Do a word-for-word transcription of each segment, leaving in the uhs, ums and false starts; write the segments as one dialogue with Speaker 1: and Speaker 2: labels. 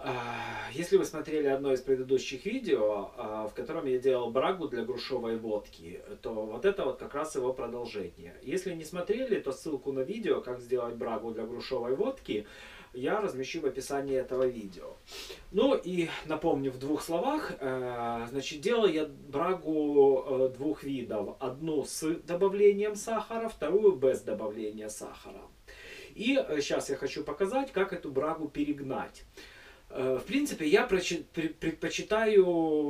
Speaker 1: Если вы смотрели одно из предыдущих видео, в котором я делал брагу для грушевой водки, то вот это вот как раз его продолжение. Если не смотрели, то ссылку на видео, как сделать брагу для грушевой водки, я размещу в описании этого видео. Ну и напомню в двух словах, значит, делаю я брагу двух видов. Одну с добавлением сахара, вторую без добавления сахара. И сейчас я хочу показать, как эту брагу перегнать. В принципе, я предпочитаю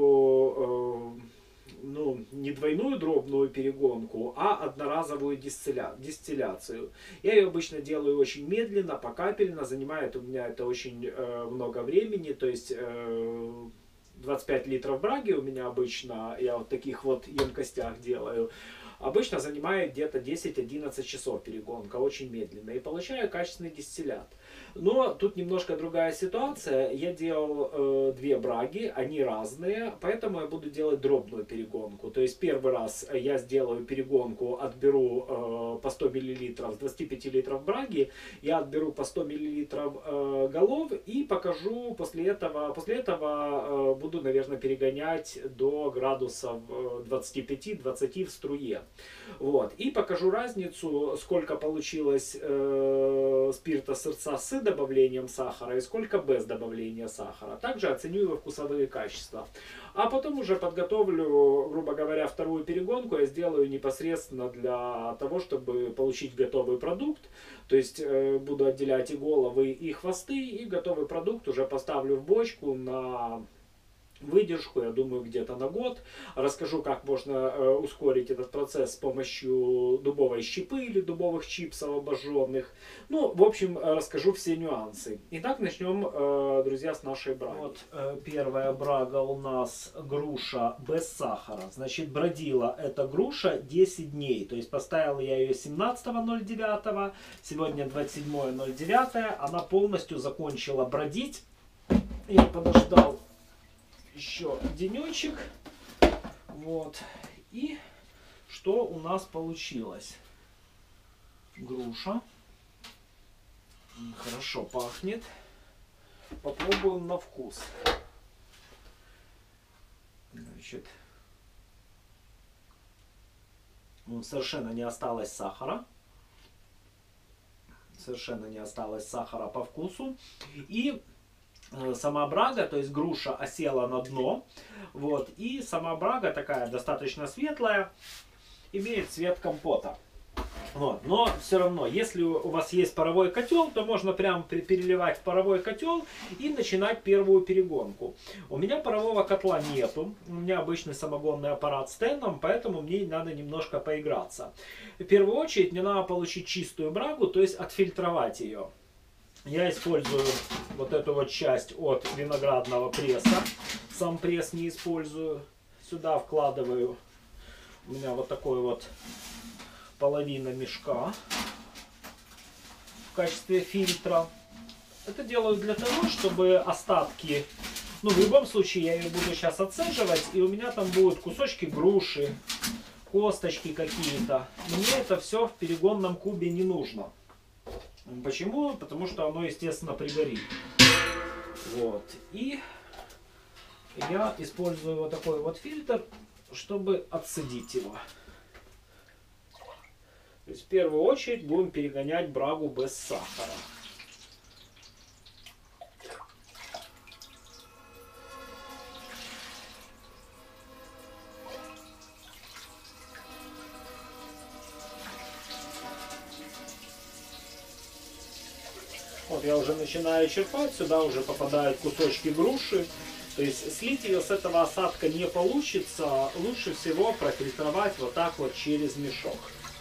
Speaker 1: ну, не двойную дробную перегонку, а одноразовую дистилля... дистилляцию. Я ее обычно делаю очень медленно, покапельно. Занимает у меня это очень э, много времени. То есть э, двадцать пять литров браги у меня обычно, я вот в таких вот емкостях делаю. Обычно занимает где-то десять-одиннадцать часов перегонка, очень медленно. И получаю качественный дистиллят. Но тут немножко другая ситуация. Я делал э, две браги, они разные, поэтому я буду делать дробную перегонку. То есть первый раз я сделаю перегонку, отберу э, по сто миллилитров с двадцати пяти литров браги, я отберу по сто миллилитров э, голов и покажу после этого. После этого э, буду, наверное, перегонять до градусов двадцати пяти-двадцати в струе. Вот. И покажу разницу, сколько получилось э, спирта сырца с добавлением сахара и сколько без добавления сахара. Также оценю его вкусовые качества. А потом уже подготовлю, грубо говоря, вторую перегонку. Я сделаю непосредственно для того, чтобы получить готовый продукт. То есть э, буду отделять и головы, и хвосты. И готовый продукт уже поставлю в бочку на выдержку, я думаю, где-то на год. Расскажу, как можно э, ускорить этот процесс с помощью дубовой щепы или дубовых чипсов обожженных. Ну, в общем, расскажу все нюансы. Итак, начнем, э, друзья, с нашей браги. Вот э, первая брага у нас груша без сахара. Значит, бродила эта груша десять дней. То есть поставил я ее семнадцатого ноль девятого, сегодня двадцать седьмое ноль девятое. Она полностью закончила бродить. Я подождал еще денечек. Вот. И что у нас получилось? Груша. Хорошо пахнет. Попробуем на вкус. Значит, совершенно не осталось сахара. Совершенно не осталось сахара по вкусу. И сама брага, то есть груша, осела на дно. Вот. И сама брага такая достаточно светлая, имеет цвет компота. Вот. Но все равно, если у вас есть паровой котел, то можно прям переливать в паровой котел и начинать первую перегонку. У меня парового котла нету. У меня обычный самогонный аппарат с теном, поэтому мне надо немножко поиграться. В первую очередь мне надо получить чистую брагу, то есть отфильтровать ее. Я использую вот эту вот часть от виноградного пресса. Сам пресс не использую. Сюда вкладываю у меня вот такой вот половина мешка в качестве фильтра. Это делаю для того, чтобы остатки, ну в любом случае я ее буду сейчас отцеживать, и у меня там будут кусочки груши, косточки какие-то. Мне это все в перегонном кубе не нужно. Почему? Потому что оно, естественно, пригорит. Вот. И я использую вот такой вот фильтр, чтобы отцедить его. То есть в первую очередь будем перегонять брагу без сахара. Вот я уже начинаю черпать, сюда уже попадают кусочки груши. То есть слить ее с этого осадка не получится. Лучше всего профильтровать вот так вот через мешок.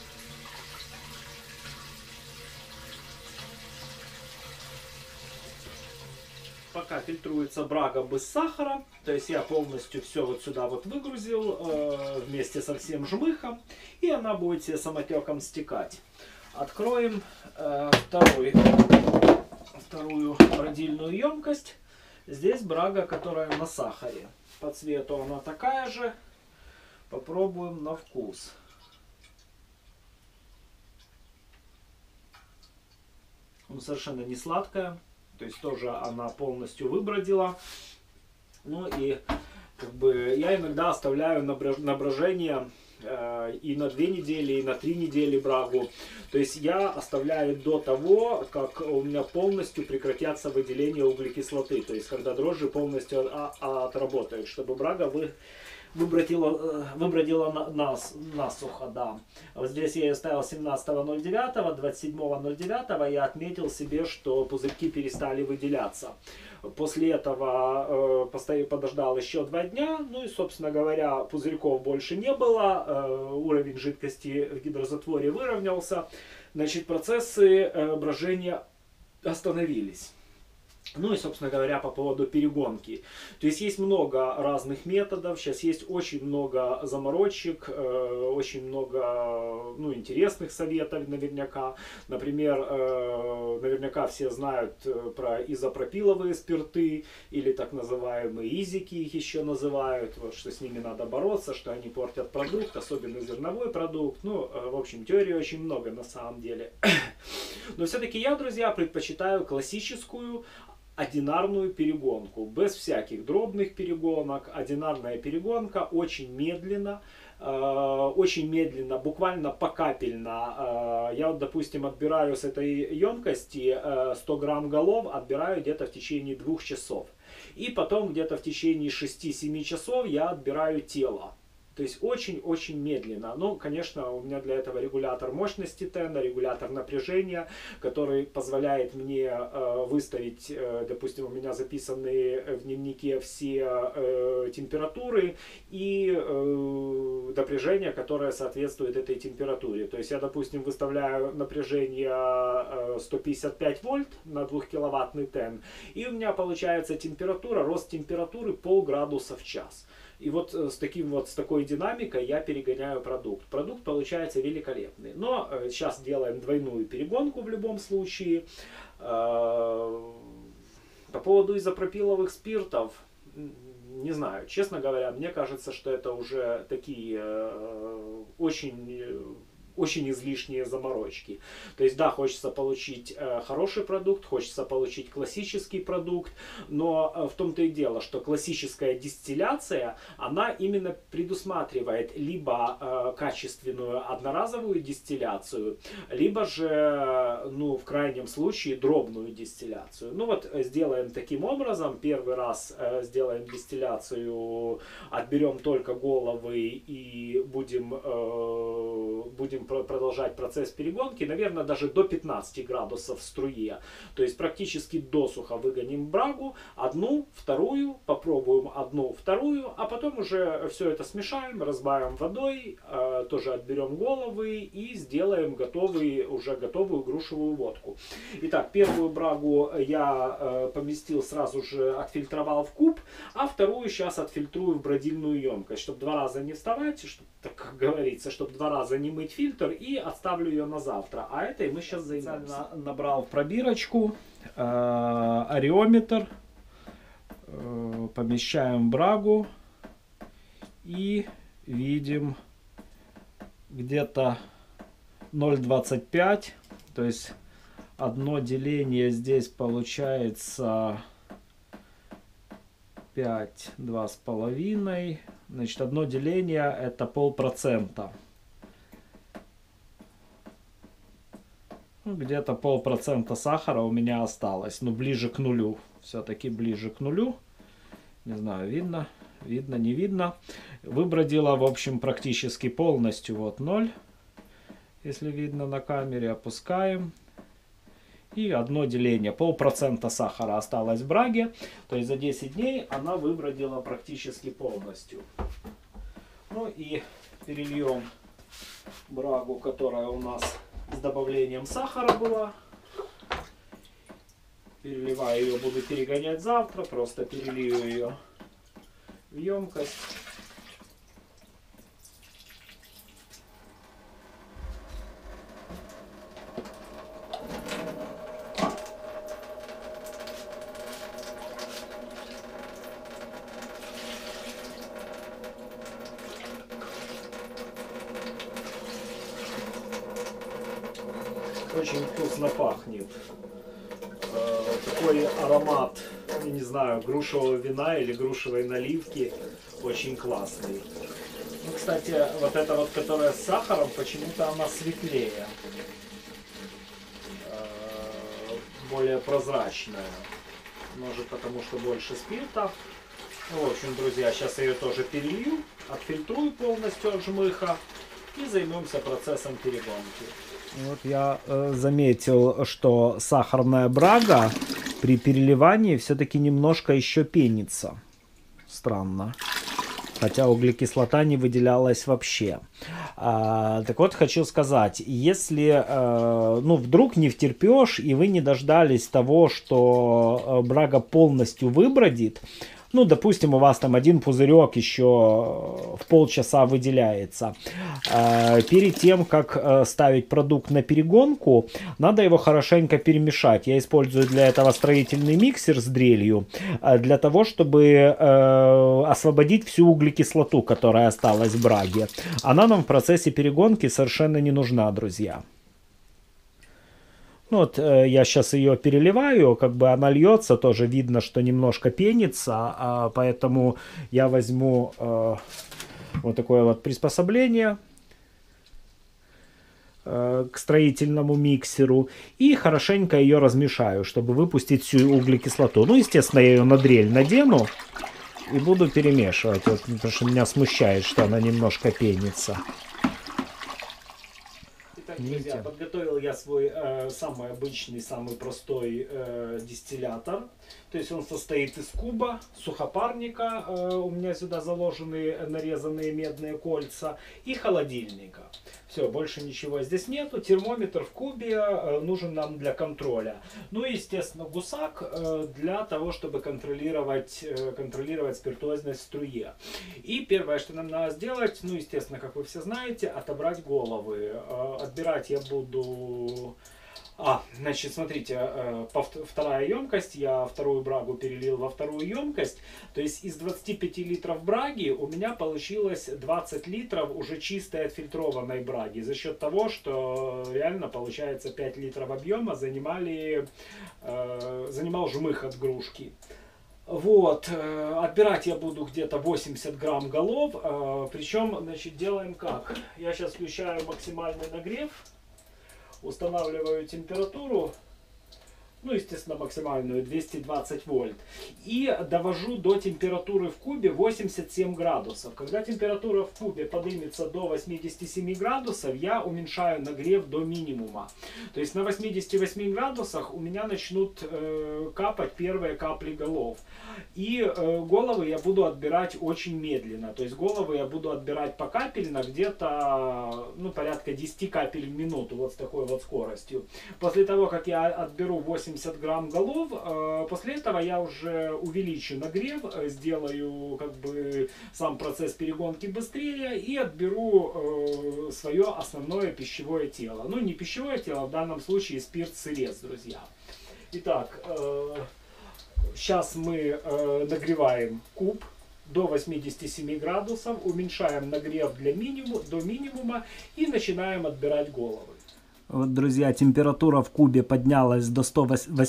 Speaker 1: Пока фильтруется брага без сахара, то есть я полностью все вот сюда вот выгрузил э, вместе со всем жмыхом, и она будет себе самотеком стекать. Откроем э, второй, вторую бродильную емкость. Здесь брага, которая на сахаре. По цвету она такая же. Попробуем на вкус. Ну, совершенно не сладкая. То есть тоже она полностью выбродила. Ну и как бы я иногда оставляю на брожение э, и на две недели, и на три недели брагу. То есть я оставляю до того, как у меня полностью прекратятся выделения углекислоты. То есть когда дрожжи полностью отработают, чтобы брага вы... Выбродила, выбродила на, нас, насухо, да. Вот здесь я ее ставил семнадцатого ноль девятого, двадцать седьмого ноль девятого я отметил себе, что пузырьки перестали выделяться. После этого э, постоял, подождал еще два дня, ну и, собственно говоря, пузырьков больше не было, э, уровень жидкости в гидрозатворе выровнялся, значит, процессы э, брожения остановились. Ну и, собственно говоря, по поводу перегонки. То есть есть много разных методов, сейчас есть очень много заморочек, э, очень много ну, интересных советов наверняка. Например, э, наверняка все знают про изопропиловые спирты, или так называемые изики их еще называют, вот, что с ними надо бороться, что они портят продукт, особенно зерновой продукт. Ну, э, в общем, теории очень много на самом деле. Но все-таки я, друзья, предпочитаю классическую, одинарную перегонку, без всяких дробных перегонок. Одинарная перегонка очень медленно, э, очень медленно, буквально покапельно. Э, я вот, допустим, отбираю с этой емкости э, сто грамм голов, отбираю где-то в течение двух часов. И потом где-то в течение шести-семи часов я отбираю тело. То есть очень-очень медленно. Ну, конечно, у меня для этого регулятор мощности тена, регулятор напряжения, который позволяет мне э, выставить, э, допустим, у меня записаны в дневнике все э, температуры и э, напряжение, которое соответствует этой температуре. То есть я, допустим, выставляю напряжение э, сто пятьдесят пять вольт на двухкиловаттный тен, и у меня получается температура, рост температуры полградуса в час. И вот с, таким вот, с такой динамикой я перегоняю продукт. Продукт получается великолепный. Но э, сейчас делаем двойную перегонку в любом случае. Э, по поводу изопропиловых спиртов, не знаю, честно говоря, мне кажется, что это уже такие э, очень... очень излишние заморочки. То есть, да, хочется получить э, хороший продукт, хочется получить классический продукт, но э, в том-то и дело, что классическая дистилляция, она именно предусматривает либо э, качественную одноразовую дистилляцию, либо же, ну, в крайнем случае, дробную дистилляцию. Ну вот, сделаем таким образом, первый раз э, сделаем дистилляцию, отберем только головы и будем, э, будем продолжать процесс перегонки, наверное, даже до пятнадцати градусов в струе. То есть практически досуха выгоним брагу, одну, вторую, попробуем одну, вторую, а потом уже все это смешаем, разбавим водой, э, тоже отберем головы и сделаем готовый, уже готовую грушевую водку. Итак, первую брагу я э, поместил, сразу же отфильтровал в куб, а вторую сейчас отфильтрую в бродильную емкость, чтобы два раза не вставать, чтобы, так как говорится, чтобы два раза не мыть фильтр, и отставлю ее на завтра. А этой мы сейчас займемся. Набрал в пробирочку э, ареометр, э, помещаем брагу и видим где-то ноль двадцать пять, то есть одно деление здесь получается пять, два с половиной, значит, одно деление это полпроцента. Где-то полпроцента сахара у меня осталось, ну ближе к нулю, все-таки ближе к нулю, не знаю, видно, видно, не видно. Выбродила, в общем, практически полностью, вот ноль, если видно на камере, опускаем. И одно деление, полпроцента сахара осталось в браге, то есть за десять дней она выбродила практически полностью. Ну и перельем брагу, которая у нас с добавлением сахара была. Переливаю ее, буду перегонять завтра, просто перелью ее в емкость. Очень вкусно пахнет. Такой такой аромат, я не знаю, грушевого вина или грушевой наливки, очень классный. Ну, кстати, вот эта вот, которая с сахаром, почему-то она светлее, более прозрачная. Может, потому что больше спирта. Ну, в общем, друзья, сейчас я ее тоже перелью, отфильтрую полностью от жмыха и займемся процессом перегонки. Вот я э, заметил, что сахарная брага при переливании все-таки немножко еще пенится. Странно. Хотя углекислота не выделялась вообще. А, так вот, хочу сказать, если э, ну, вдруг не втерпешь, и вы не дождались того, что брага полностью выбродит, ну, допустим, у вас там один пузырек еще в полчаса выделяется. Перед тем, как ставить продукт на перегонку, надо его хорошенько перемешать. Я использую для этого строительный миксер с дрелью, для того, чтобы освободить всю углекислоту, которая осталась в браге. Она нам в процессе перегонки совершенно не нужна, друзья. Ну, вот э, я сейчас ее переливаю, как бы она льется, тоже видно, что немножко пенится, а, поэтому я возьму э, вот такое вот приспособление э, к строительному миксеру и хорошенько ее размешаю, чтобы выпустить всю углекислоту. Ну, естественно, я ее на дрель надену и буду перемешивать, вот, потому что меня смущает, что она немножко пенится. Друзья, подготовил я свой э, самый обычный, самый простой э, дистиллятор. То есть он состоит из куба, сухопарника, э, у меня сюда заложены нарезанные медные кольца, и холодильника. Все, больше ничего здесь нету. Термометр в кубе э, нужен нам для контроля. Ну и, естественно, гусак э, для того, чтобы контролировать, э, контролировать спиртуозность в струе. И первое, что нам надо сделать, ну, естественно, как вы все знаете, отобрать головы. Э, отбирать я буду... А, значит, смотрите, вторая емкость, я вторую брагу перелил во вторую емкость, то есть из двадцати пяти литров браги у меня получилось двадцать литров уже чистой отфильтрованной браги, за счет того, что реально получается пять литров объема занимали, э, занимал жмых от грушки. Вот, отбирать я буду где-то восемьдесят грамм голов, причем, значит, делаем как? Я сейчас включаю максимальный нагрев. Устанавливаю температуру, ну, естественно, максимальную, двести двадцать вольт. И довожу до температуры в кубе восемьдесят семь градусов. Когда температура в кубе поднимется до восьмидесяти семи градусов, я уменьшаю нагрев до минимума. То есть на восьмидесяти восьми градусах у меня начнут э, капать первые капли голов. И э, головы я буду отбирать очень медленно. То есть головы я буду отбирать покапельно, где-то ну, порядка десяти капель в минуту, вот с такой вот скоростью. После того, как я отберу восемьдесят грамм голов, э, после этого я уже увеличу нагрев, э, сделаю как бы сам процесс перегонки быстрее и отберу э, свое основное пищевое тело. Ну, не пищевое тело, в данном случае спирт-сырец, друзья. Итак, э, сейчас мы э, нагреваем куб до восьмидесяти семи градусов, уменьшаем нагрев для минимум, до минимума и начинаем отбирать головы. Вот, друзья, температура в кубе поднялась до ста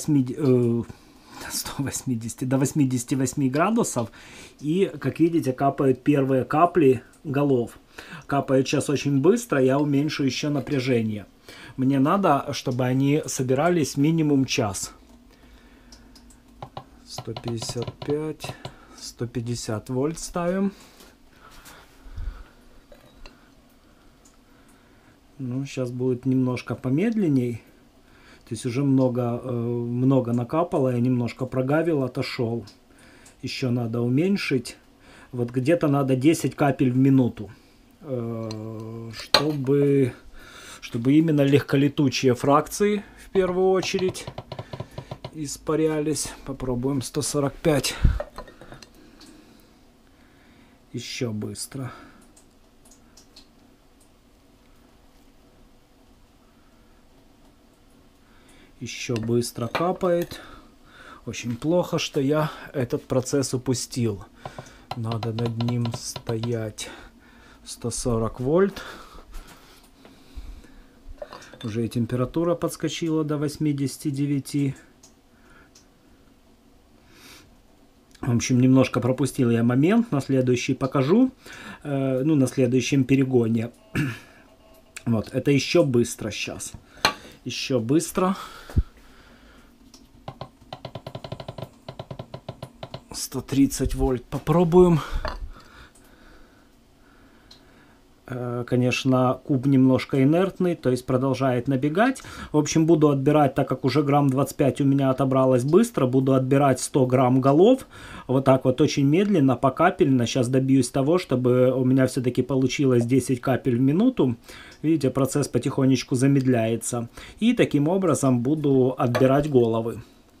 Speaker 1: восьмидесяти, до восьмидесяти восьми градусов. И, как видите, капают первые капли голов. Капают сейчас очень быстро, я уменьшу еще напряжение. Мне надо, чтобы они собирались минимум час. сто пятьдесят пять, сто пятьдесят вольт ставим. Ну, сейчас будет немножко помедленней. То есть уже много, э, много накапало, я немножко прогавил, отошел. Еще надо уменьшить. Вот где-то надо десять капель в минуту. Э, чтобы, чтобы именно легколетучие фракции в первую очередь испарялись. Попробуем сто сорок пять. Еще быстро. Еще быстро капает. Очень плохо, что я этот процесс упустил. Надо над ним стоять. сто сорок вольт. Уже и температура подскочила до восьмидесяти девяти.
Speaker 2: В общем, немножко пропустил я момент, на следующий покажу, э, ну, на следующем перегоне. Вот, это еще быстро сейчас. Еще быстро. сто тридцать вольт попробуем. Конечно, куб немножко инертный, то есть продолжает набегать. В общем, буду отбирать, так как уже грамм двадцать пять у меня отобралось быстро, буду отбирать сто грамм голов. Вот так вот очень медленно, покапельно. Сейчас добьюсь того, чтобы у меня все-таки получилось десять капель в минуту. Видите, процесс потихонечку замедляется. И таким образом буду отбирать головы.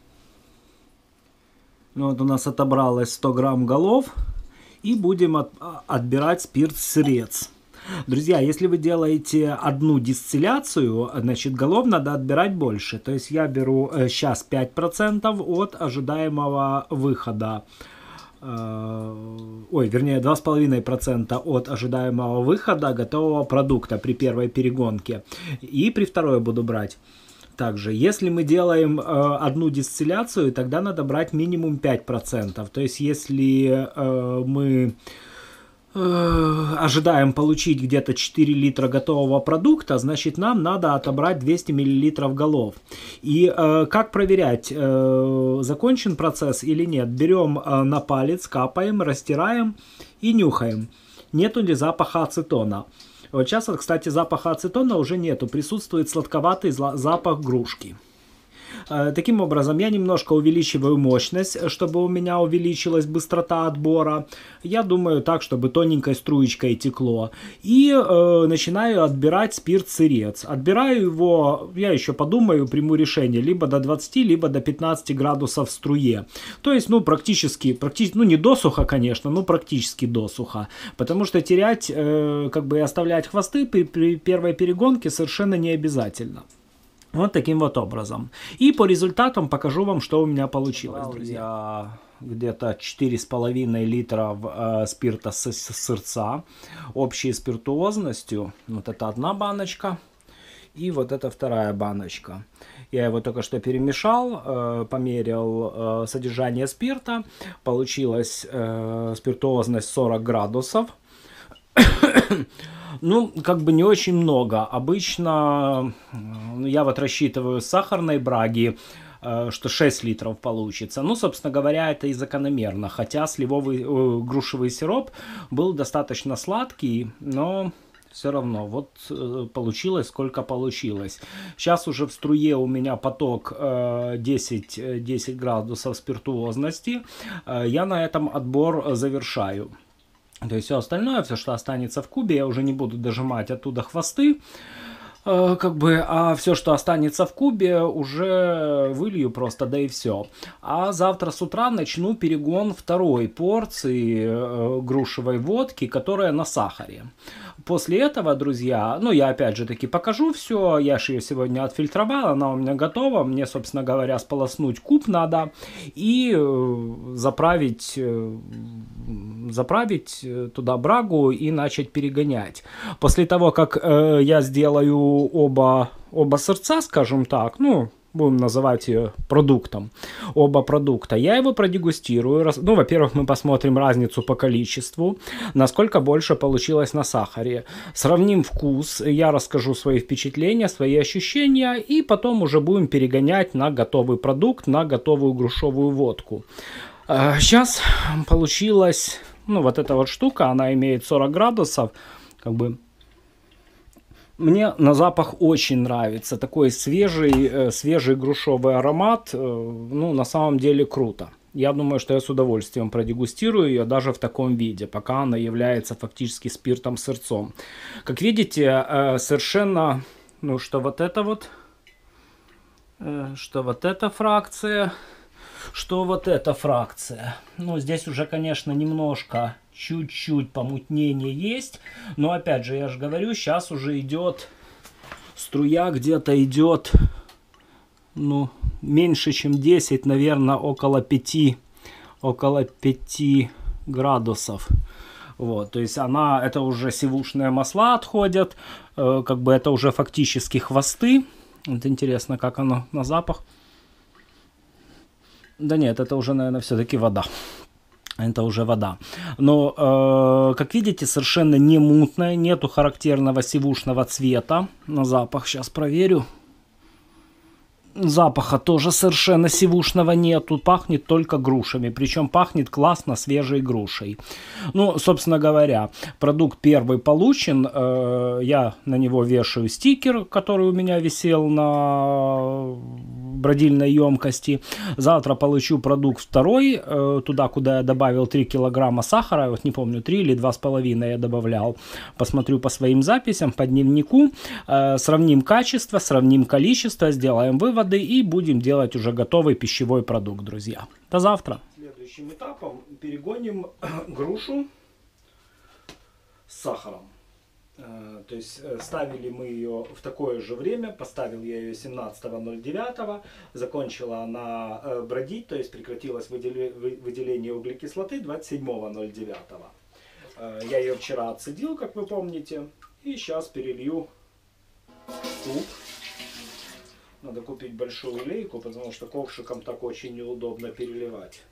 Speaker 2: Вот у нас отобралось сто грамм голов. И будем от, отбирать спирт-сырец. Друзья, если вы делаете одну дистилляцию, значит, голов надо отбирать больше. То есть я беру э, сейчас пять процентов от ожидаемого выхода. Э, ой, вернее, два с половиной процента от ожидаемого выхода готового продукта при первой перегонке. И при второй буду брать. Также, если мы делаем э, одну дистилляцию, тогда надо брать минимум пять процентов. То есть, если э, мы э, ожидаем получить где-то четыре литра готового продукта, значит, нам надо отобрать двести миллилитров голов. И э, как проверять, э, закончен процесс или нет? Берем э, на палец, капаем, растираем и нюхаем. Нету ли запаха ацетона? Вот сейчас, кстати, запаха ацетона уже нету, присутствует сладковатый запах грушки. Таким образом, я немножко увеличиваю мощность, чтобы у меня увеличилась быстрота отбора. Я думаю так, чтобы тоненькой струечкой текло. И э, начинаю отбирать спирт-сырец. Отбираю его, я еще подумаю, приму решение, либо до двадцати, либо до пятнадцати градусов в струе. То есть, ну, практически, практически, ну, не досуха, конечно, но практически досуха. Потому что терять, э, как бы, и оставлять хвосты при, при первой перегонке совершенно не обязательно. Вот таким вот образом. И по результатам покажу вам, что у меня получилось, друзья. Где-то четыре с половиной литра э, спирта с, с сырца. Общей спиртуозностью. Вот это одна баночка. И вот это вторая баночка. Я его только что перемешал, э, померил э, содержание спирта. Получилась э, спиртуозность сорок градусов. Ну, как бы не очень много. Обычно я вот рассчитываю с сахарной браги, что шесть литров получится. Ну, собственно говоря, это и закономерно. Хотя сливовый э, грушевый сироп был достаточно сладкий, но все равно вот э, получилось сколько получилось. Сейчас уже в струе у меня поток э, десять, десять градусов спиртуозности. Э, я на этом отбор завершаю. То есть все остальное, все, что останется в кубе, я уже не буду дожимать оттуда хвосты. Э, как бы, а все, что останется в кубе, уже вылью просто, да и все. А завтра с утра начну перегон второй порции э, грушевой водки, которая на сахаре. После этого, друзья, ну, я опять же таки покажу все. Я же ее сегодня отфильтровал, она у меня готова. Мне, собственно говоря, сполоснуть куб надо и э, заправить, э, заправить туда брагу и начать перегонять. После того, как э, я сделаю оба, оба сырца, скажем так, ну, будем называть ее продуктом, оба продукта, я его продегустирую. Ну, во-первых, мы посмотрим разницу по количеству, насколько больше получилось на сахаре. Сравним вкус, я расскажу свои впечатления, свои ощущения, и потом уже будем перегонять на готовый продукт, на готовую грушевую водку. Сейчас получилась, ну, вот эта вот штука, она имеет сорок градусов, как бы. Мне на запах очень нравится. Такой свежий, э, свежий грушевый аромат. Э, ну, на самом деле круто. Я думаю, что я с удовольствием продегустирую ее даже в таком виде, пока она является фактически спиртом-сырцом. Как видите, э, совершенно, ну, что вот это вот, э, что вот эта фракция, что вот эта фракция. Ну, здесь уже, конечно, немножко... Чуть-чуть помутнение есть, но опять же, я же говорю, сейчас уже идет струя, где-то идет, ну, меньше, чем десять, наверное, около пяти, около пяти градусов. Вот, то есть она, это уже сивушные масла отходят, э, как бы это уже фактически хвосты. Вот интересно, как оно на запах. Да нет, это уже, наверное, все-таки вода. Это уже вода. Но, э, как видите, совершенно не мутная, нету характерного сивушного цвета. На запах сейчас проверю. Запаха тоже совершенно сивушного нету, пахнет только грушами, причем пахнет классно свежей грушей. Ну, собственно говоря, продукт первый получен, э, я на него вешаю стикер, который у меня висел на бродильной емкости. Завтра получу продукт второй, э, туда, куда я добавил три килограмма сахара, вот не помню, три или два с половиной я добавлял. Посмотрю по своим записям, по дневнику, э, сравним качество, сравним количество, сделаем вывод и будем делать уже готовый пищевой продукт, друзья. До завтра.
Speaker 1: Следующим этапом перегоним грушу с сахаром. То есть ставили мы ее в такое же время, поставил я ее семнадцатого ноль девятого, закончила она бродить, то есть прекратилось выделение углекислоты двадцать седьмого ноль девятого. Я ее вчера отцедил, как вы помните, и сейчас перелью в куб. Надо купить большую лейку, потому что ковшиком так очень неудобно переливать.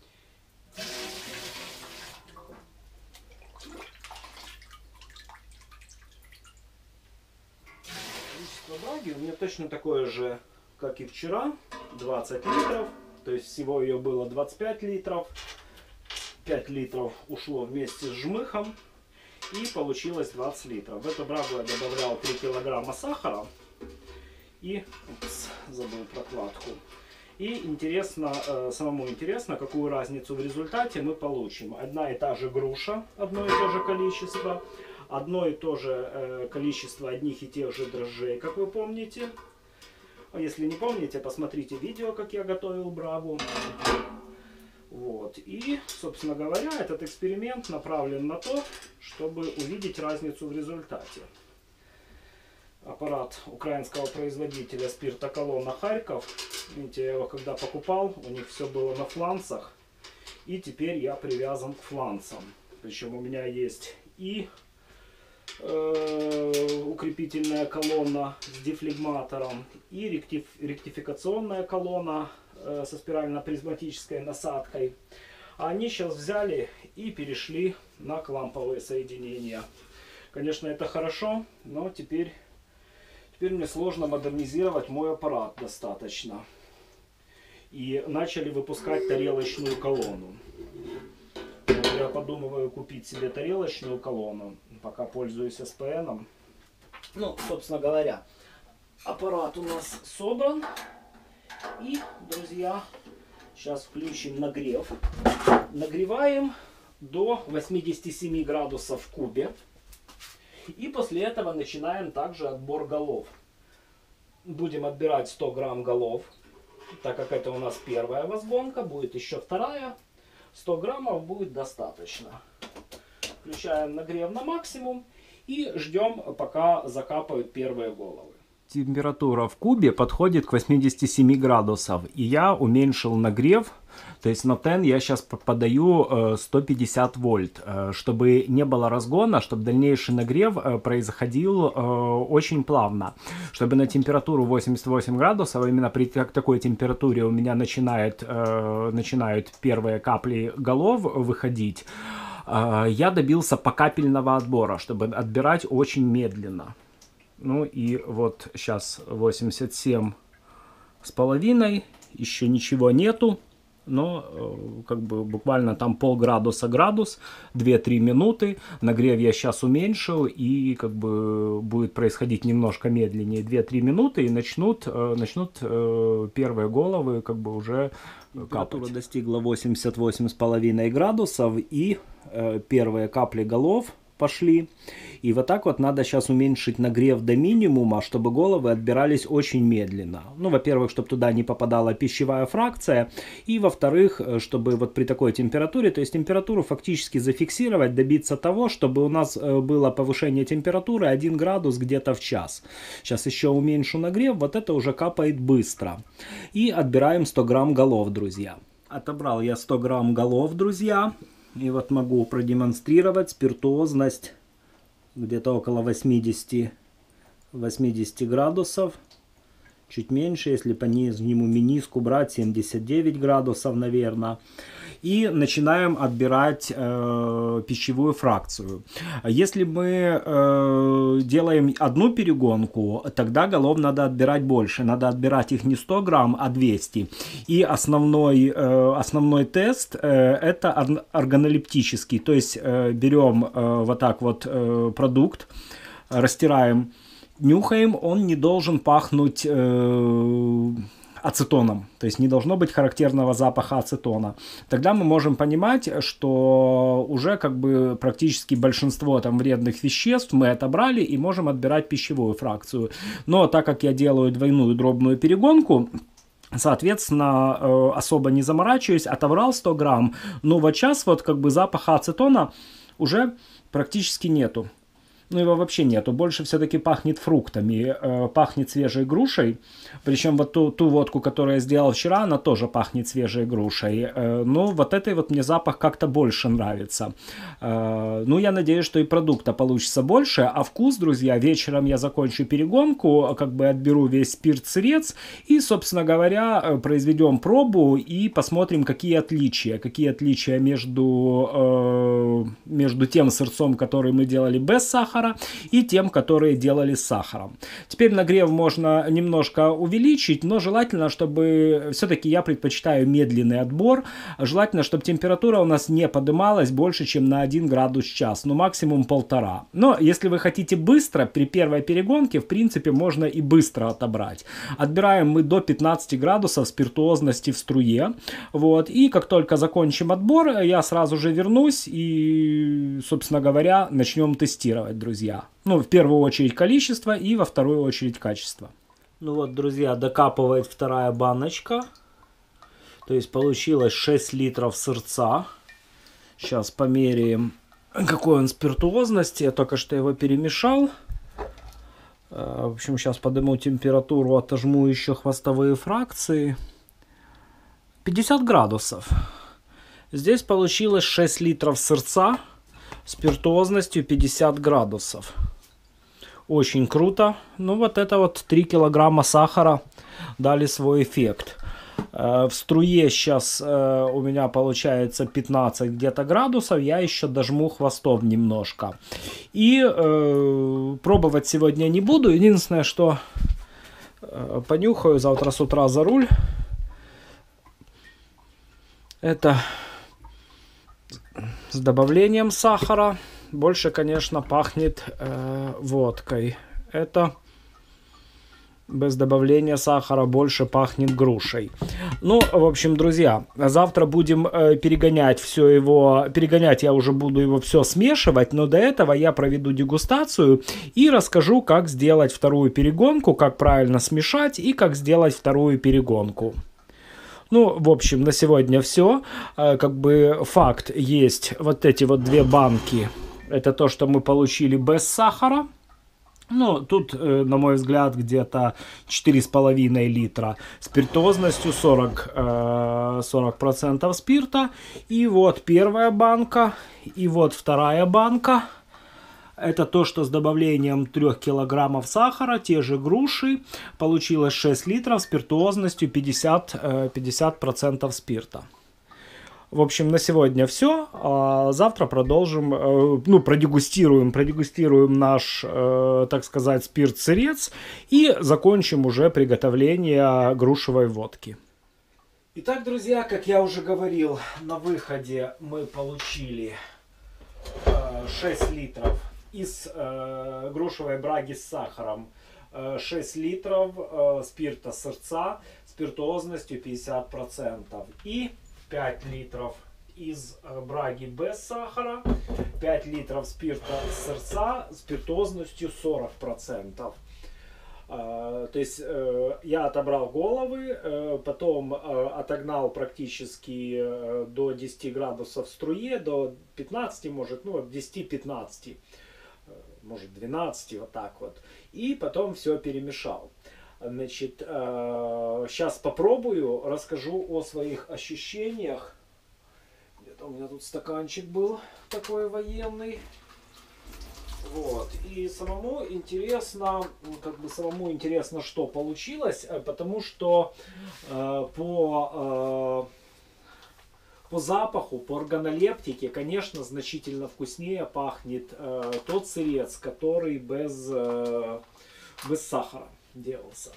Speaker 1: Количество браги у меня точно такое же, как и вчера, двадцать литров. То есть всего ее было двадцать пять литров. пять литров ушло вместе с жмыхом. И получилось двадцать литров. В эту брагу я добавлял три килограмма сахара. И, упс, забыл прокладку. И интересно, э, самому интересно, какую разницу в результате мы получим. Одна и та же груша, одно и то же количество. Одно и то же э, количество одних и тех же дрожжей, как вы помните. А если не помните, посмотрите видео, как я готовил брагу. Вот. И, собственно говоря, этот эксперимент направлен на то, чтобы увидеть разницу в результате. Аппарат украинского производителя спиртоколонна Харьков. Видите, я его когда покупал, у них все было на фланцах. И теперь я привязан к фланцам. Причем у меня есть и э, укрепительная колонна с дефлегматором, и ректиф, ректификационная колонна э, со спирально-призматической насадкой. А они сейчас взяли и перешли на кламповые соединения. Конечно, это хорошо, но теперь... Теперь мне сложно модернизировать мой аппарат достаточно. И начали выпускать тарелочную колонну. Я подумываю купить себе тарелочную колонну, пока пользуюсь эс пэ эном. Ну, собственно говоря, аппарат у нас собран. И, друзья, сейчас включим нагрев. Нагреваем до восьмидесяти семи градусов в кубе. И после этого начинаем также отбор голов. Будем отбирать сто грамм голов, так как это у нас первая возгонка, будет еще вторая. сто граммов будет достаточно. Включаем нагрев на максимум и ждем, пока закапают первые головы.
Speaker 2: Температура в кубе подходит к восьмидесяти семи градусов, и я уменьшил нагрев, то есть на тен я сейчас подаю сто пятьдесят вольт, чтобы не было разгона, чтобы дальнейший нагрев происходил очень плавно, чтобы на температуру восемьдесят восемь градусов, именно при такой температуре у меня начинает, начинают первые капли голов выходить, я добился покапельного отбора, чтобы отбирать очень медленно. Ну и вот сейчас восемьдесят семь с половиной, еще ничего нету, но как бы буквально там полградуса градус, две-три минуты, нагрев я сейчас уменьшил и как бы будет происходить немножко медленнее, две-три минуты и начнут, начнут первые головы как бы уже капать. Температура достигла восемьдесят восемь с половиной градусов и первые капли голов пошли. И вот так вот надо сейчас уменьшить нагрев до минимума, чтобы головы отбирались очень медленно. Ну, во-первых, чтобы туда не попадала пищевая фракция. И, во-вторых, чтобы вот при такой температуре, то есть температуру фактически зафиксировать, добиться того, чтобы у нас было повышение температуры один градус где-то в час. Сейчас еще уменьшу нагрев, вот это уже капает быстро. И отбираем сто грамм голов, друзья. Отобрал я сто грамм голов, друзья. И вот могу продемонстрировать спиртуозность где-то около восьмидесяти градусов. чуть меньше, если по нижнему мениску брать, семьдесят девять градусов, наверное. И начинаем отбирать э, пищевую фракцию. Если мы э, делаем одну перегонку, тогда голов надо отбирать больше. Надо отбирать их не сто грамм, а двести. И основной, э, основной тест э, это органолептический. То есть э, берем э, вот так вот э, продукт, растираем, нюхаем, он не должен пахнуть э, ацетоном, то есть не должно быть характерного запаха ацетона. Тогда мы можем понимать, что уже как бы практически большинство там вредных веществ мы отобрали и можем отбирать пищевую фракцию. Но так как я делаю двойную дробную перегонку, соответственно, э, особо не заморачиваюсь, отобрал сто грамм, но вот сейчас вот как бы запаха ацетона уже практически нету. Ну, его вообще нету. Больше все-таки пахнет фруктами, э, пахнет свежей грушей. Причем вот ту, ту водку, которую я сделал вчера, она тоже пахнет свежей грушей. Э, но вот этой вот мне запах как-то больше нравится. Э, ну, я надеюсь, что и продукта получится больше. А вкус, друзья, вечером я закончу перегонку, как бы отберу весь спирт-сырец и, собственно говоря, произведем пробу и посмотрим, какие отличия. Какие отличия между, э, между тем сырцом, который мы делали без сахара, и тем, которые делали с сахаром. Теперь нагрев можно немножко увеличить, но желательно, чтобы все-таки я предпочитаю медленный отбор. Желательно, чтобы температура у нас не поднималась больше, чем на один градус в час, ну максимум полтора. Но если вы хотите быстро, при первой перегонке, в принципе, можно и быстро отобрать. Отбираем мы до пятнадцати градусов спиртуозности в струе. Вот. И как только закончим отбор, я сразу же вернусь и, собственно говоря, начнем тестировать, друзья. Ну, в первую очередь количество и во вторую очередь качество. Ну вот, друзья, докапывает вторая баночка. То есть получилось шесть литров сырца. Сейчас померяем, какой он спиртуозности. Я только что его перемешал. В общем, сейчас подниму температуру, отожму еще хвостовые фракции. пятьдесят градусов. Здесь получилось шесть литров сырца. Спиртуозностью пятьдесят градусов. Очень круто. Ну вот это вот три килограмма сахара дали свой эффект. В струе сейчас у меня получается пятнадцать где-то градусов. Я еще дожму хвостов немножко. И э, пробовать сегодня не буду. Единственное, что э, понюхаю завтра с утра за руль. Это с добавлением сахара. Больше, конечно, пахнет э, водкой. Это без добавления сахара больше пахнет грушей. Ну, в общем, друзья, завтра будем э, перегонять все его. Перегонять я уже буду его все смешивать, но до этого я проведу дегустацию и расскажу, как сделать вторую перегонку, как правильно смешать и как сделать вторую перегонку. Ну, в общем, на сегодня все. Как бы факт есть, вот эти вот две банки. Это то, что мы получили без сахара. Ну, тут, на мой взгляд, где-то четыре с половиной литра. Спиртозностью сорок процентов спирта. И вот первая банка. И вот вторая банка. Это то, что с добавлением трёх килограммов сахара, те же груши, получилось шесть литров спиртуозностью пятьдесят процентов спирта. В общем, на сегодня все. А завтра продолжим, ну, продегустируем, продегустируем наш, так сказать, спирт-сырец и закончим уже приготовление грушевой водки. Итак, друзья, как я уже говорил, на выходе мы получили шесть литров из э, грушевой браги с сахаром, э, шесть литров э, спирта сырца спиртуозностью пятьдесят процентов и пять литров из э, браги без сахара, пять литров спирта сырца спиртуозностью сорок процентов. Uh, то есть uh, я отобрал головы, uh, потом uh, отогнал практически uh, до десяти градусов в струе, до пятнадцати, может, ну, десяти-пятнадцати, uh, может, двенадцати, вот так вот. И потом все перемешал. Значит, uh, сейчас попробую, расскажу о своих
Speaker 1: Вот. И самому интересно, как бы самому интересно, что получилось, потому что э, по, э, по запаху, по органолептике, конечно, значительно вкуснее пахнет э, тот сырец, который без, э, без сахара делался.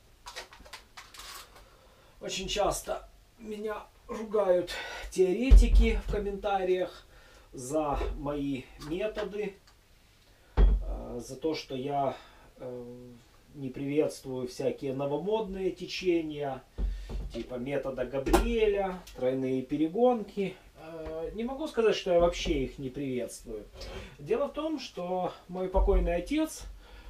Speaker 1: Очень часто меня ругают теоретики в комментариях за мои методы, за то, что я не приветствую всякие новомодные течения, типа метода Габриэля, тройные перегонки. Не могу сказать, что я вообще их не приветствую. Дело в том, что мой покойный отец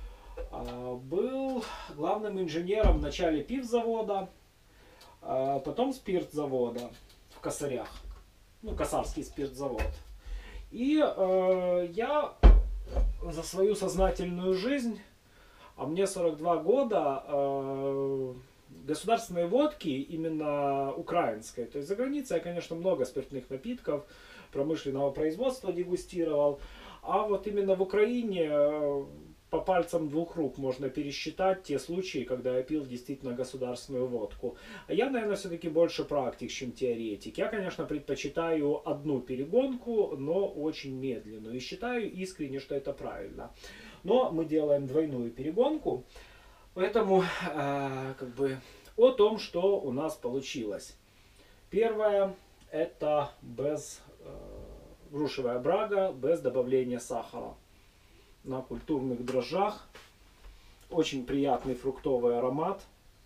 Speaker 1: был главным инженером в начале пивзавода, потом спиртзавода в Косарях, ну, Косарский спиртзавод. И э, я за свою сознательную жизнь, а мне сорок два года, э, государственной водки, именно украинской, то есть за границей я, конечно, много спиртных напитков промышленного производства дегустировал, а вот именно в Украине э, по пальцам двух рук можно пересчитать те случаи, когда я пил действительно государственную водку. А я, наверное, все-таки больше практик, чем теоретик. Я, конечно, предпочитаю одну перегонку, но очень медленную. И считаю искренне, что это правильно. Но мы делаем двойную перегонку. Поэтому, э, как бы, о том, что у нас получилось. Первое, это без э, грушевая брага, без добавления сахара. На культурных дрожжах. Очень приятный фруктовый аромат.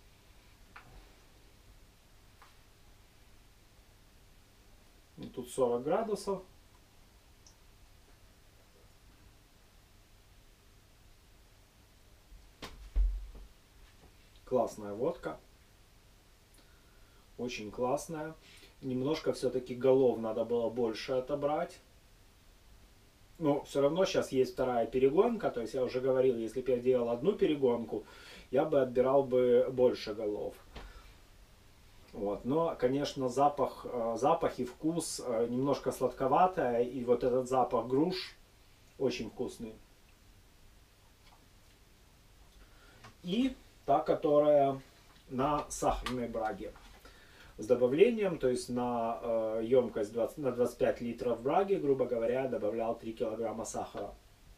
Speaker 1: Тут сорок градусов. Классная водка. Очень классная. Немножко все-таки голов надо было больше отобрать. Но все равно сейчас есть вторая перегонка, то есть я уже говорил, если бы я делал одну перегонку, я бы отбирал бы больше голов. Вот. Но, конечно, запах, запах и вкус немножко сладковатая, и вот этот запах груш очень вкусный. И та, которая на сахарной браге. С добавлением, то есть на э, емкость двадцать, на двадцать пять литров браги, грубо говоря, добавлял три килограмма сахара.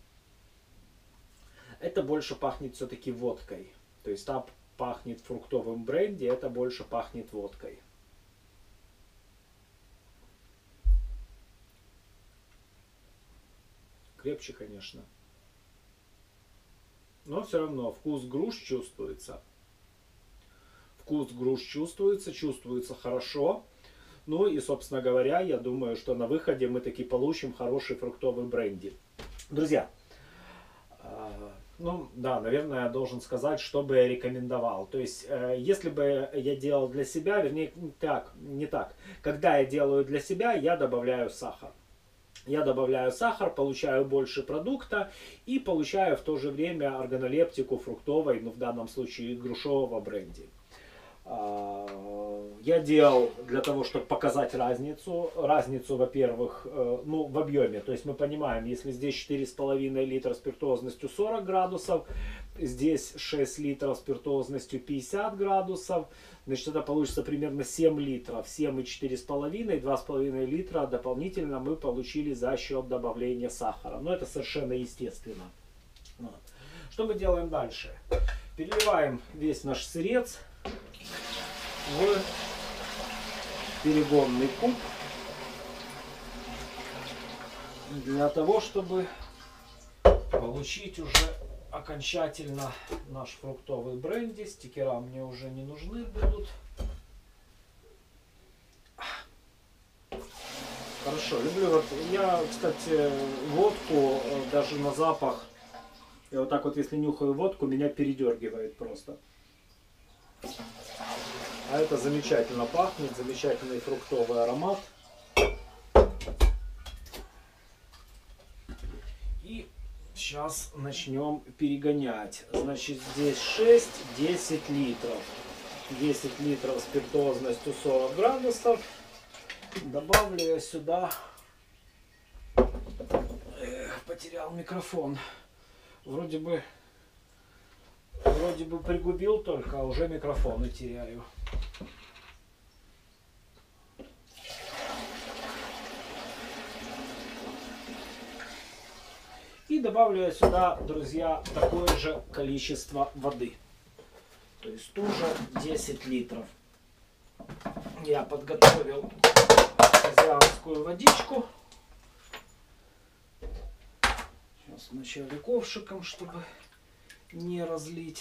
Speaker 1: Это больше пахнет все-таки водкой. То есть там пахнет фруктовым бренди, это больше пахнет водкой. Крепче, конечно. Но все равно вкус груш чувствуется. Вкус груш чувствуется, чувствуется хорошо. Ну и, собственно говоря, я думаю, что на выходе мы таки получим хороший фруктовый бренди. Друзья, э, ну да, наверное, я должен сказать, что бы я рекомендовал. То есть, э, если бы я делал для себя, вернее, так, не так. Когда я делаю для себя, я добавляю сахар. Я добавляю сахар, получаю больше продукта и получаю в то же время органолептику фруктовой, ну в данном случае грушевого бренди. Я делал для того, чтобы показать разницу. Разницу, во-первых, ну, в объеме. То есть мы понимаем, если здесь четыре с половиной литра спиртозностью сорок градусов, здесь шесть литров спиртозностью пятьдесят градусов, значит, это получится примерно семь литров. семь и четыре с половиной, два с половиной литра дополнительно мы получили за счет добавления сахара. Но это совершенно естественно. Вот. Что мы делаем дальше? Переливаем весь наш сырец в перегонный куб для того, чтобы получить уже окончательно наш фруктовый бренди. Стикера мне уже не нужны будут. Хорошо, люблю вот. Я, кстати, водку даже на запах. Я вот так вот, если нюхаю водку, меня передергивает просто. А это замечательно пахнет, замечательный фруктовый аромат. И сейчас начнем перегонять. Значит, здесь шесть-десять литров. десять литров спиртозностью сорок градусов. Добавлю я сюда потерял микрофон. Вроде бы, вроде бы пригубил только, а уже микрофоны теряю. И добавлю я сюда, друзья, такое же количество воды. То есть тоже десять литров. Я подготовил хозяйскую водичку. Сейчас вначале ковшиком, чтобы не разлить.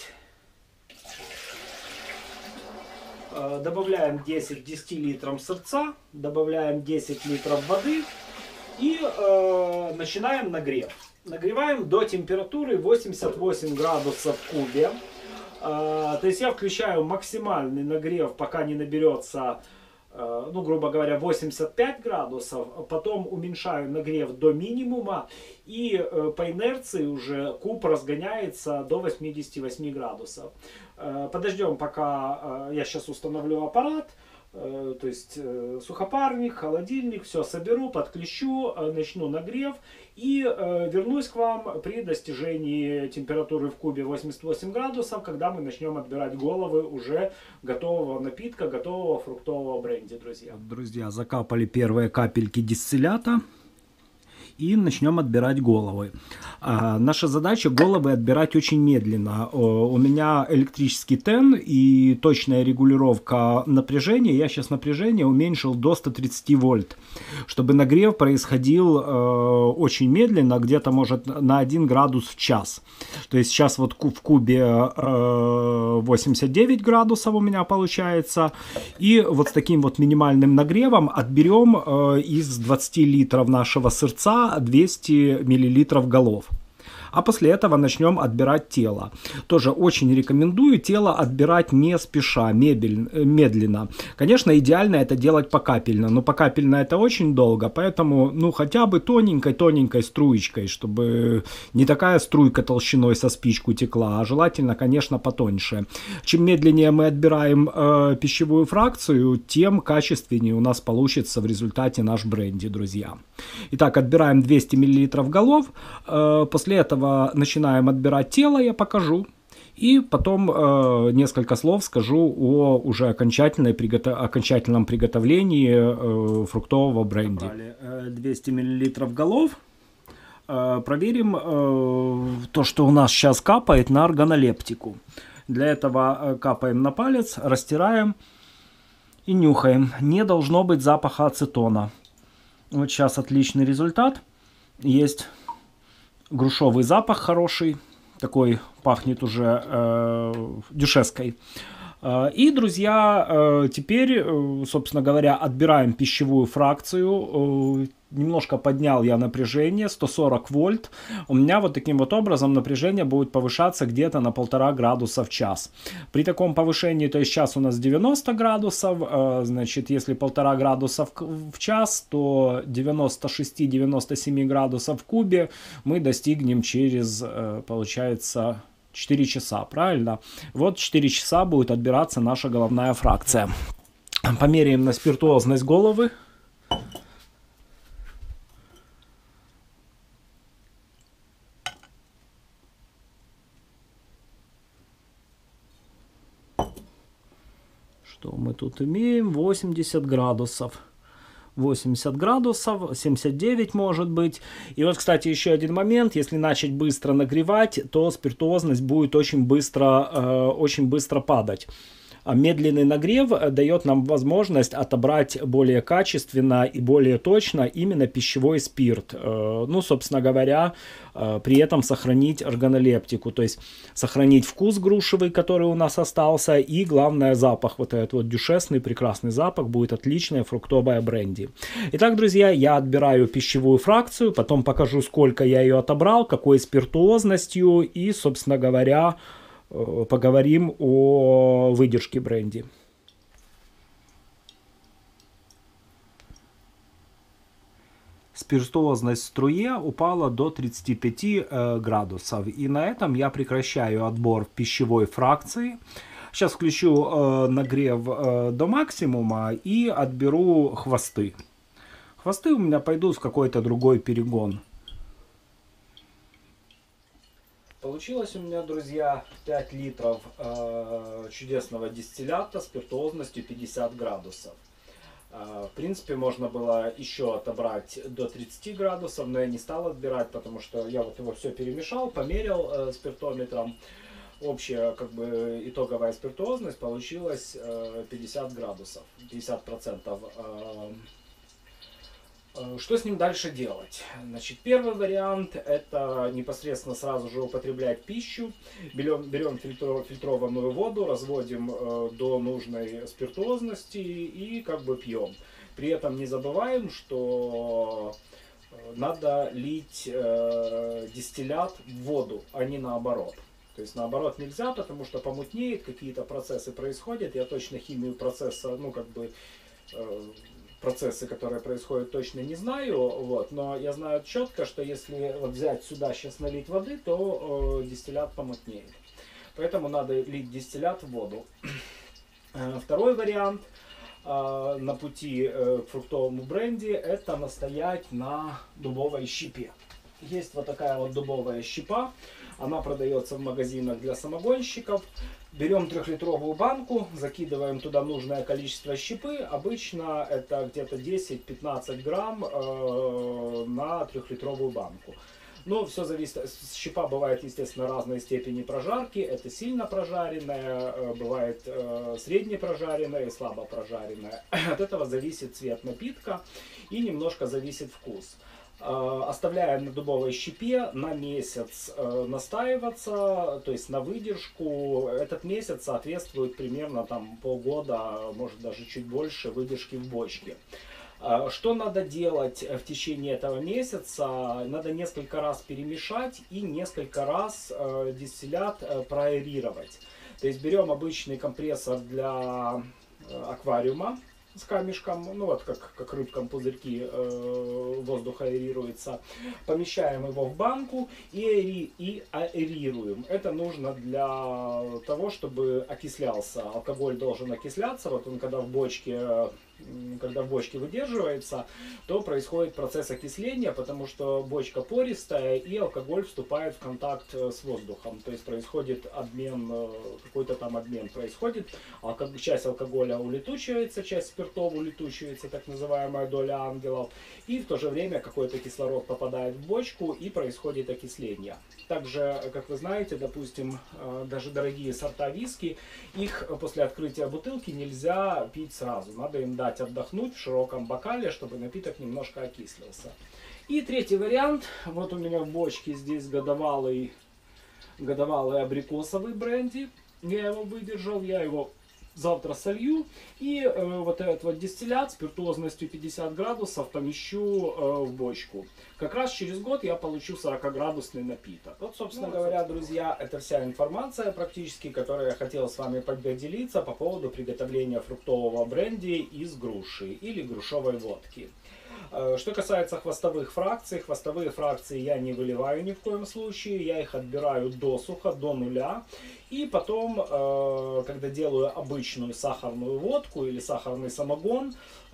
Speaker 1: Добавляем десять к десяти литрам сырца, добавляем десять литров воды и э, начинаем нагрев. Нагреваем до температуры восемьдесят восемь градусов в кубе. Э, то есть я включаю максимальный нагрев, пока не наберется, э, ну, грубо говоря, восемьдесят пять градусов. Потом уменьшаю нагрев до минимума. И э, по инерции уже куб разгоняется до восьмидесяти восьми градусов. Э, подождем, пока э, я сейчас установлю аппарат. То есть сухопарник, холодильник, все соберу, подключу, начну нагрев и вернусь к вам при достижении температуры в кубе восемьдесят восемь градусов, когда мы начнем отбирать головы уже готового напитка, готового фруктового бренди, друзья.
Speaker 2: Друзья, закапали первые капельки дистиллята. И начнем отбирать головы. А, наша задача головы отбирать очень медленно. О, у меня электрический тен и точная регулировка напряжения. Я сейчас напряжение уменьшил до ста тридцати вольт, чтобы нагрев происходил э, очень медленно, где-то может на один градус в час. То есть сейчас вот в кубе э, восемьдесят девять градусов у меня получается. И вот с таким вот минимальным нагревом отберем э, из двадцати литров нашего сырца двести миллилитров голов. А после этого начнем отбирать тело. Тоже очень рекомендую тело отбирать не спеша, мебель, медленно. Конечно, идеально это делать покапельно, но покапельно это очень долго, поэтому ну хотя бы тоненькой-тоненькой струечкой, чтобы не такая струйка толщиной со спичку текла, а желательно, конечно, потоньше. Чем медленнее мы отбираем э, пищевую фракцию, тем качественнее у нас получится в результате наш бренди, друзья. Итак, отбираем двести миллилитров голов, э, после этого начинаем отбирать тело, я покажу. И потом э, несколько слов скажу о уже окончательной, приготов... окончательном приготовлении э, фруктового бренди. двести миллилитров голов. Э, проверим э, то, что у нас сейчас капает на органолептику. Для этого капаем на палец, растираем и нюхаем. Не должно быть запаха ацетона. Вот сейчас отличный результат. Есть грушовый запах хороший, такой пахнет уже э, дюшеской. Э, и, друзья, э, теперь, э, собственно говоря, отбираем пищевую фракцию. Э, немножко поднял я напряжение, сто сорок вольт. У меня вот таким вот образом напряжение будет повышаться где-то на полтора градуса в час. При таком повышении, то есть сейчас у нас девяносто градусов, э, значит, если полтора градуса в, в час, то девяносто шесть — девяносто семь градусов в кубе мы достигнем через, э, получается, четыре часа, правильно? Вот четыре часа будет отбираться наша головная фракция. Померяем на спиртуозность головы. Что мы тут имеем? восемьдесят градусов. восемьдесят градусов, семьдесят девять может быть. И вот, кстати, еще один момент. Если начать быстро нагревать, то спиртуозность будет очень быстро, э, очень быстро падать. А медленный нагрев дает нам возможность отобрать более качественно и более точно именно пищевой спирт. Ну, собственно говоря, при этом сохранить органолептику, то есть сохранить вкус грушевый, который у нас остался, и, главное, запах. Вот этот вот дюшесный прекрасный запах, будет отличная фруктовая бренди. Итак, друзья, я отбираю пищевую фракцию, потом покажу, сколько я ее отобрал, какой спиртуозностью, и, собственно говоря, поговорим о выдержке бренди. Спиртуозность в струе упала до тридцати пяти э, градусов. И на этом я прекращаю отбор пищевой фракции. Сейчас включу э, нагрев э, до максимума и отберу хвосты. Хвосты у меня пойдут в какой-то другой перегон.
Speaker 1: Получилось у меня, друзья, пять литров э, чудесного дистиллята спиртуозностью пятьдесят градусов. Э, в принципе, можно было еще отобрать до тридцати градусов, но я не стал отбирать, потому что я вот его все перемешал, померил э, спиртометром. Общая, как бы, итоговая спиртуозность получилась э, пятьдесят градусов, пятьдесят процентов. Э, Что с ним дальше делать? Значит, первый вариант — это непосредственно сразу же употреблять пищу. Берем, берем фильтро, фильтрованную воду, разводим э, до нужной спиртуозности и как бы пьем. При этом не забываем, что надо лить э, дистиллят в воду, а не наоборот. То есть наоборот нельзя, потому что помутнеет, какие-то процессы происходят. Я точно химию процесса, ну как бы... Э, процессы, которые происходят, точно не знаю, вот, но я знаю четко, что если вот взять сюда сейчас налить воды, то э, дистиллят помутнеет. Поэтому надо лить дистиллят в воду. Второй вариант э, на пути э, к фруктовому бренди — это настоять на дубовой щепе. Есть вот такая вот дубовая щепа, она продается в магазинах для самогонщиков. Берем трехлитровую банку, закидываем туда нужное количество щепы. Обычно это где-то десять-пятнадцать грамм э, на трехлитровую банку. Но все зависит, щепа бывает, естественно, разной степени прожарки. Это сильно прожаренная, э, бывает э, средне прожаренная и слабо прожаренная. От этого зависит цвет напитка и немножко зависит вкус. Оставляем на дубовой щепе на месяц э, настаиваться, то есть на выдержку. Этот месяц соответствует примерно там полгода, может даже чуть больше выдержки в бочке. Э, что надо делать в течение этого месяца? Надо несколько раз перемешать и несколько раз э, дистиллят э, проаэрировать. То есть берем обычный компрессор для э, аквариума с камешком, ну вот как, как рыбкам пузырьки э, воздуха аэрируется. Помещаем его в банку и, аэри, и аэрируем. Это нужно для того, чтобы окислялся. Алкоголь должен окисляться. Вот он когда в бочке, когда в бочке выдерживается, то происходит процесс окисления, потому что бочка пористая и алкоголь вступает в контакт с воздухом. То есть происходит обмен, какой-то там обмен происходит. Часть алкоголя улетучивается, часть спиртов улетучивается, так называемая доля ангелов, и в то же время какой-то кислород попадает в бочку и происходит окисление. Также, как вы знаете, допустим, даже дорогие сорта виски, их после открытия бутылки нельзя пить сразу. Надо им дать отдохнуть в широком бокале, чтобы напиток немножко окислился. И третий вариант. Вот у меня в бочке здесь годовалый, годовалый абрикосовый бренди. Я его выдержал, я его завтра солью и э, вот этот вот дистиллят спиртуозностью пятьдесят градусов помещу э, в бочку. Как раз через год я получу сорокаградусный напиток. Вот, собственно ну, говоря, собственно. друзья, это вся информация практически, которую я хотел с вами поделиться по поводу приготовления фруктового бренди из груши или грушевой водки. Что касается хвостовых фракций, хвостовые фракции я не выливаю ни в коем случае, я их отбираю досуха, до нуля. И потом, когда делаю обычную сахарную водку или сахарный самогон,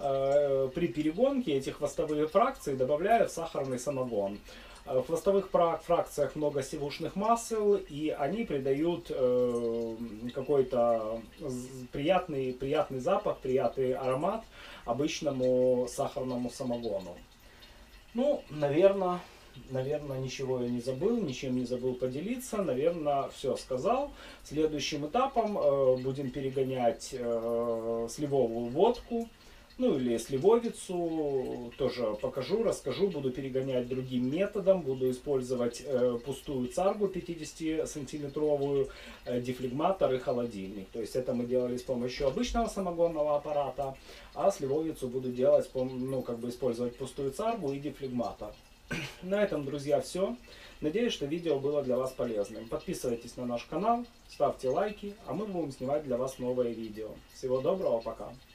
Speaker 1: при перегонке эти хвостовые фракции добавляю в сахарный самогон. В хвостовых фракциях много сивушных масел, и они придают э, какой-то приятный, приятный запах, приятный аромат обычному сахарному самогону. Ну, наверное, наверное, ничего я не забыл, ничем не забыл поделиться. Наверное, все сказал. Следующим этапом э, будем перегонять э, сливовую водку. Ну или сливовицу, тоже покажу, расскажу, буду перегонять другим методом, буду использовать э, пустую царгу пятидесятисантиметровую, э, дефлегматор и холодильник. То есть это мы делали с помощью обычного самогонного аппарата, а сливовицу буду делать, ну как бы использовать пустую царгу и дефлегматор. На этом, друзья, все. Надеюсь, что видео было для вас полезным. Подписывайтесь на наш канал, ставьте лайки, а мы будем снимать для вас новые видео. Всего доброго, пока!